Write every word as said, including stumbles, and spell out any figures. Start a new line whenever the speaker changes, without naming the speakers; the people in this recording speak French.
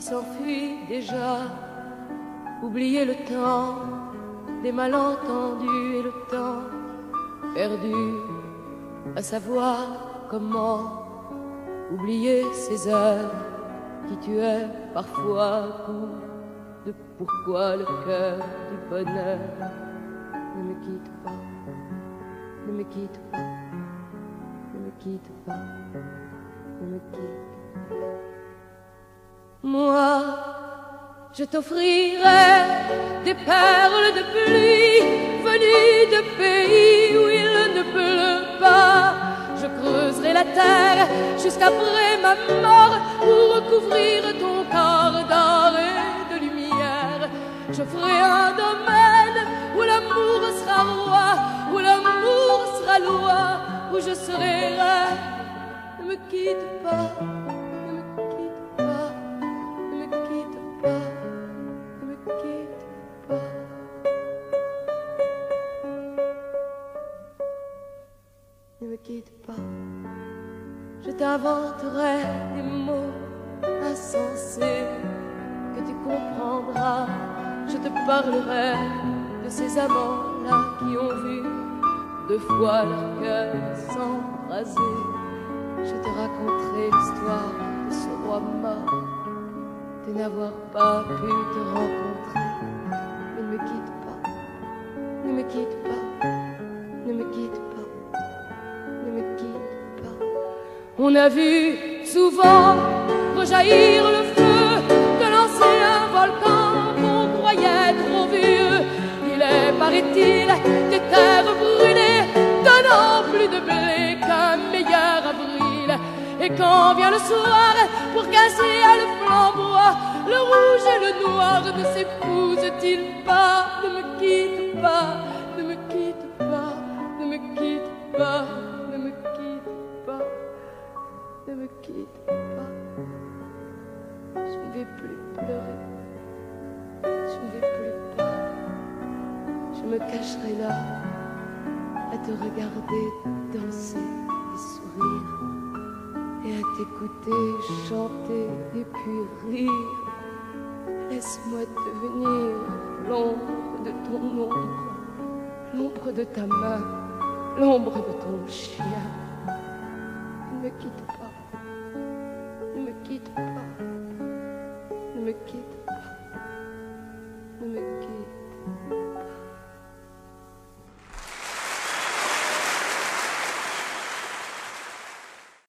s'enfuit déjà. Oubliez le temps des malentendus et le temps perdu à savoir comment oublier ces heures qui tuaient parfois un coup de pourquoi le cœur du bonheur. Ne me quitte pas, ne me quitte pas, ne me quitte pas, ne me quitte pas. Moi, je t'offrirai des perles de pluie venues de pays où il ne pleut pas. Je creuserai la terre jusqu'après ma mort pour recouvrir ton corps d'or et de lumière. Je ferai un domaine où l'amour sera roi, où l'amour sera loi, où je serai reine. Ne me quitte pas, ne me quitte pas, ne me quitte pas, ne me quitte pas. Ne me quitte pas, je t'inventerai des mots insensés que tu comprendras. Je te parlerai de ces amants-là qui ont vu deux fois leur cœur s'embraser. Je te raconterai l'histoire de ce roi mort, de n'avoir pas pu te rencontrer. Mais ne me quitte pas, ne me quitte pas, ne me quitte pas, ne me quitte pas. On a vu souvent rejaillir le feu de l'ancien volcan qu'on croyait trop vieux. Il est, paraît-il, des terres brûlées, donnant plus de blé qu'un meilleur avril. Et quand vient le soir, pour qu'un ciel flamboie, le rouge et le noir ne s'épousent-ils pas? Ne me quitte pas, ne me quitte pas, ne me quitte pas, ne me quitte pas, ne me quitte pas. Je ne vais plus pleurer, je ne vais plus pleurer. Je me cacherai là à te regarder danser et sourire, et à t'écouter chanter et puis rire. Laisse-moi devenir l'ombre de ton ombre, l'ombre de ta main, l'ombre de ton chien. Ne me quitte pas, ne me quitte pas.